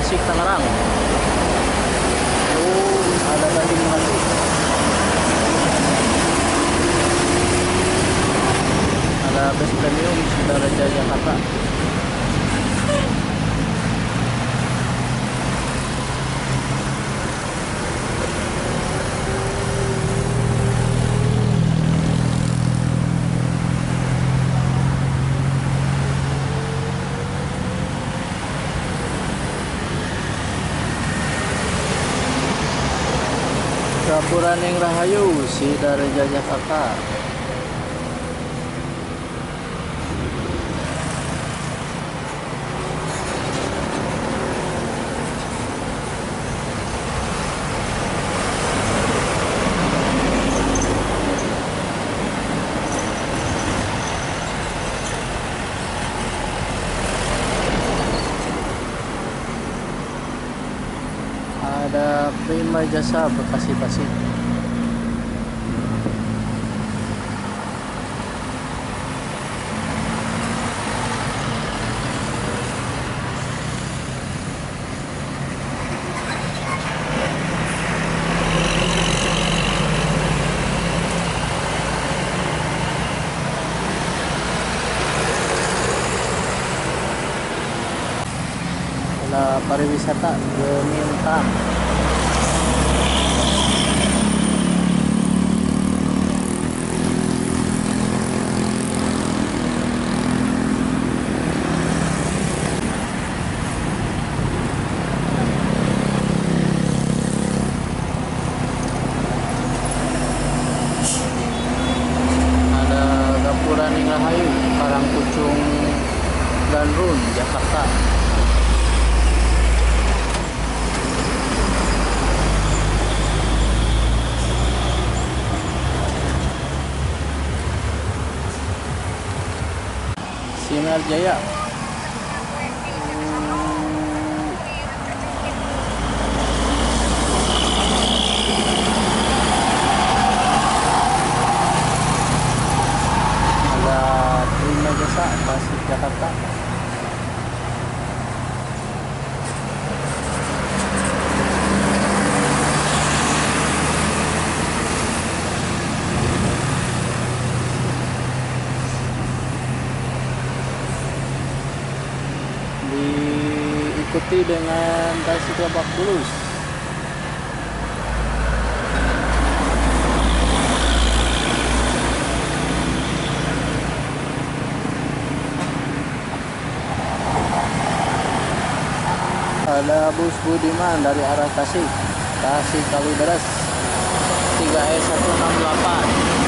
Tasik Tangerang. Oh, ada daging lagi. Ada bus premium Sudaraja Jakarta. Sapuraning Rahayu Sidareja Jakarta. Ada Prima Jasa Bekasi Tasik. Ada pariwisata Gemintang. Ada Gapuraning Rahayu Karangkucung Ganrun Jakarta. Sinar Jaya. Ada Prima Jasa Tasik Jakarta. Diikuti dengan Tasik Lebak Bulus. Ada bus Budiman dari arah Tasik Kalideres 3E168.